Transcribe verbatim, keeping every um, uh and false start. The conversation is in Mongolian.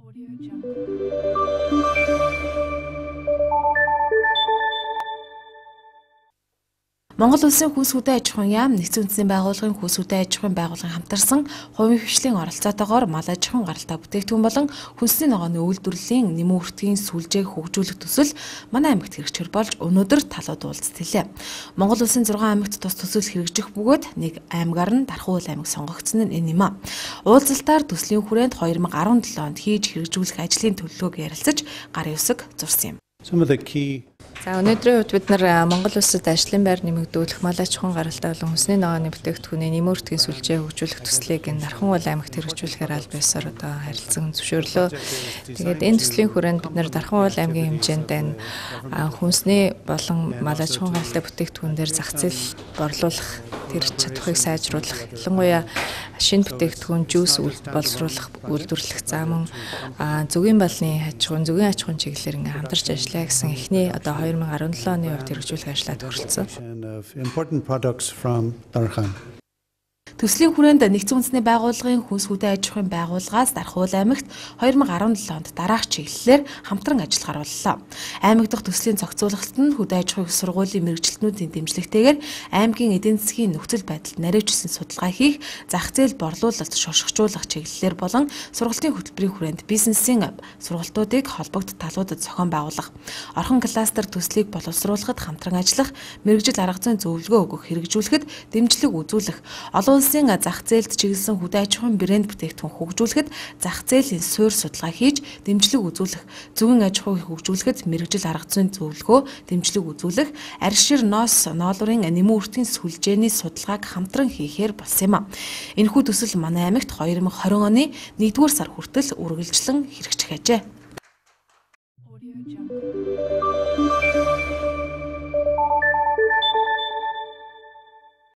Монгол Улсын Хүнс хөдөө аж ахуйн яам, Нэгдсэн үндэсний байгууллагын Хүнс хөдөө аж ахуйн байгууллагын хамтарсан хувийн хвшлийн оролцоотойгоор мал аж ахуйн гаралтай бүтээгдэхүүн болон хүнсний ногооны үйлдвэрлэлийн нэмэн үртгийн сүлжээг хөгжүүлэх төсөл манай аймагт хэрэгжихэр болж өнөөдөр талууд уулзалт хэлээ. Монгол Улсын зургаан аймагт тус төсөл хэрэгжих бөгөөд нэг аймгаар нь Дархан уул аймаг сонгогдсон нь энэ юм а. Уулзалтаар төслийн хүрээнд хоёр мың арван долоо онд хийж хэрэгжүүлэх ажлын төлөвлөгөөг ярилцаж гарын үсэг зурсан юм. Some of the key За өнөөдрийн үед бид нар Монгол улсад ажлын байр нэмэгдүүлэх, мал аж ахуйн гаралтай болон хүнсний ногооны бүтээгдэхүүний нэмэн үртгийн сүлжээ хөгжүүлэх төслийг энэ Дархан уул аймагт хэрэгжүүлэхээр аль биесээр одоо харилцан зөвшөөрлөө. Тэгээд энэ төслийн хүрээнд бид нар Дархан уул аймгийн хэмжээнд энэ хүнсний болон мал аж ахуйн гаралтай бүтээгдэхүүн дээр зах зээл борлуулах, тэр чадварыг сайжруулах, ялангуяа шинэ бүтээгдэхүүн жүүс боловсруулах, үйлдвэрлэх, за мөн зөвгийн балны аж ахуйн, зөвгийн аж ахуйн чиглэлээр ингээм хамтарч ажиллая гэсэн эхний одоо хоёр мың арван долоо оны хувьд хэрэгжүүлэх ажлаа төгсөлцсөн. Төслийн хүрээнд Нэгдсэн үндэсний байгууллагын Хүнс хөдөө аж ахуйн байгууллагаас Дархан уул аймагт хоёр мың арван долоо онд дараах чиглэлээр хамтран ажиллахаар боллоо. Аймаг дахь төслийн зохицуулалт нь хөдөө аж ахуйн сургуулийн мэрэгчлэтнүүдийн дэмжлэгтэйгээр аймгийн эдийн засгийн нөхцөл байдалд наривчлсан судалгаа хийх, зах зээл борлуулалт шошгочуулах чиглэлээр болон сургалтын хөтөлбөрийн хүрээнд бизнесийн сургалтуудыг холбогд талуудад зохион байгуулах, орхон кластер төслийг боловсруулахад хамтран ажиллах, мэрэгжил арга зүйн зөвлөгөө өгөх, хэрэгжүүлэхэд дэмжлэг үзүүлэх, олон улсын зах зээлд чиглэсэн хөдөө аж ахуйн брэнд бүтээгдэхүүн хөгжүүлэхэд зах зээлийн суурь судалгаа хийж дэмжлэг үзүүлэх, зөвгийн аж ахуйг хөгжүүлэхэд мэрэгжил арга зүйн зөвлөгөө, дэмжлэг үзүүлэх, арьшир ноос ноолуурын нэмэн үртгийн сүлжээний судалгааг хамтран хийхээр болсон юм а. Энэхүү төсөл манай аймагт хоёр мың хорин оны нэгдүгээр сар хүртэл үргэлжлэн хэрэгжих ажээ.